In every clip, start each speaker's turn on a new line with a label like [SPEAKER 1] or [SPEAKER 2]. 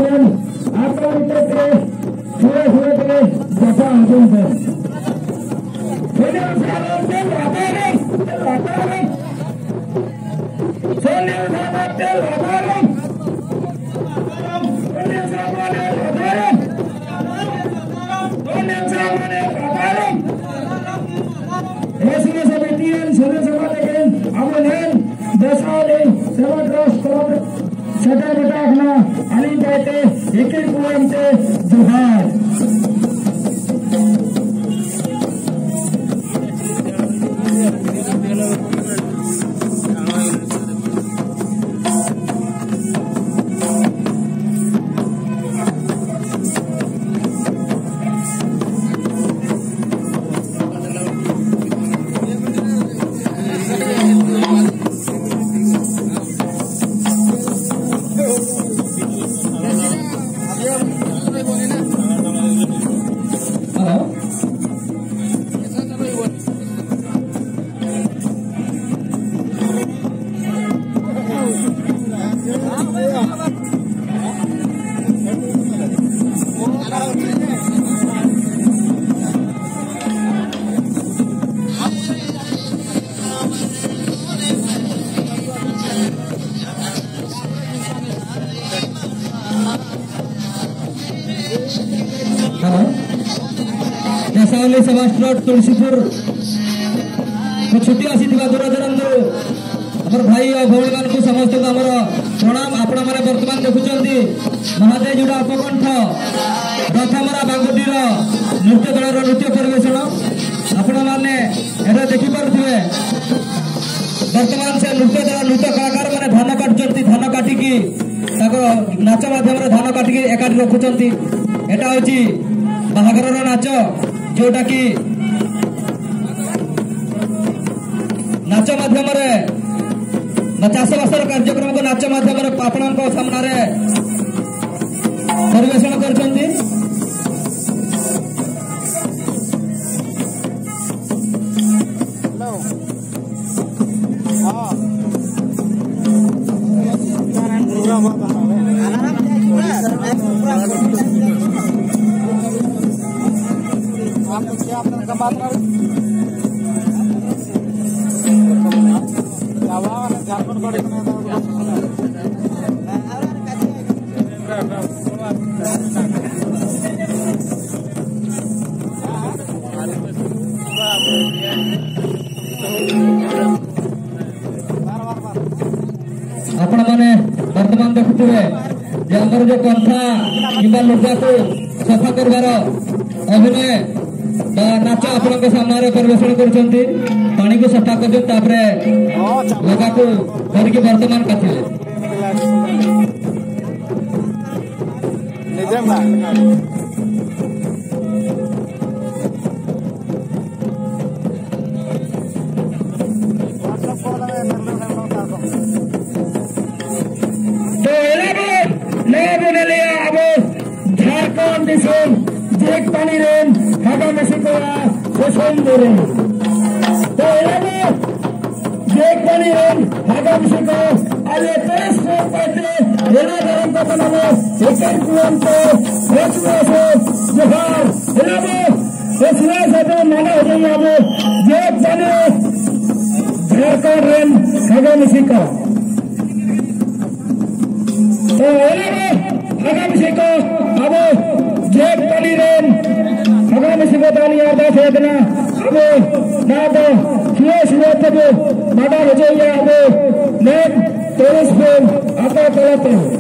[SPEAKER 1] then आपको उतरते हुए हुए के जैसा अंजुम है सोने सालों से लाता नहीं सोने सालों से लाता नहीं सोने सालों से लाता नहीं सोने सालों से लाता नहीं ऐसी ऐसे बेटी हैं सोने सालों लेकिन अब नहीं दशा नहीं सेवा क्रॉस करोड़ सदा बेटा अपना अली कहते एक एक कुएं से जुहार समाज तुलसीपुर छुट्टी आसी दूर दूरांत आम भाई और भौणी मान समस्त प्रणाम आपण मैंने बर्तमान देखुं महादेव जोड़ा अपकंठ रथमरा बांगुटीर नृत्य दल नृत्य परिवेषण आपण मैंने देखिपे बर्तमान से नृत्य दल नृत्य कलाकार मैंने धान काटुंट धान काटिकी नाच मध्यम धान काटिकी एकाठी रखुंट एटा हूँ बाहागर नाच जोटा कि नाच माध्यम चाषबास कार्यक्रम को नाच माध्यम आपण सामने परिवेषण कर आपण मैंने वर्तमान देखुए आमर जो कंथा कि लुगा को सफा कर अभिनय नाच आपण सामने परिवेषण कर पानी को सफा कर लगा को धरिकी वर्तमान काटिले झारखंड जेक पानी रेन हागा मेसिको शोषण दे तो जेक पानी रेन हागा मेसिको आले तेज पाते हेला धर्म का बनावे एक कुएं को रचना से जोहार हेला रचना से तो माना हो जाए अब जेक पानी झारखंड रेन हागा मेसिको तो हेला आगामी से को अब जेक पानी रेन आगामी से को दानी आदा से देना अब ना तो किए सुबह तक मादा हो जाए अब नेक टूरिस्ट पे आता चलाते हैं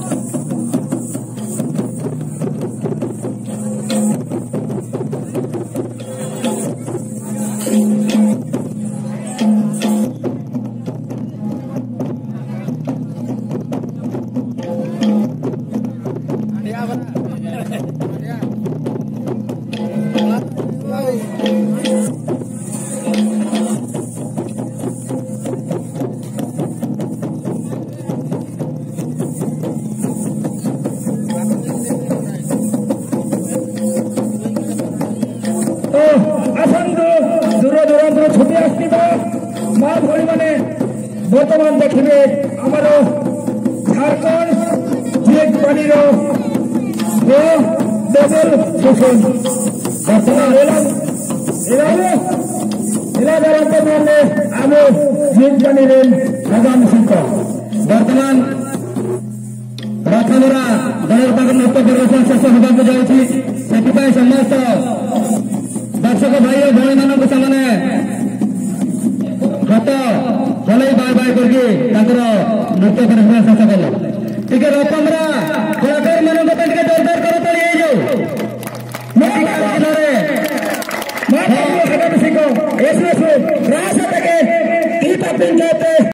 [SPEAKER 1] छुट्टी आसवा माँ भौणी मैंने बर्तमान देखिए आमर झारखंड जेक पानी
[SPEAKER 2] डबल सुखन वर्तमान आम जिन आगामी शिल्प
[SPEAKER 1] वर्तमान रथमरा गणपाक नृत्य प्रदर्शन शेष होगा जाऊँगी से समस्त दर्शक भाई और भाई मान से हाथ चल बाय बाय करके नृत्य प्रदर्शन शेष कल टे रथमरा कलाकार मान जोरदार कर तली
[SPEAKER 2] शिल्प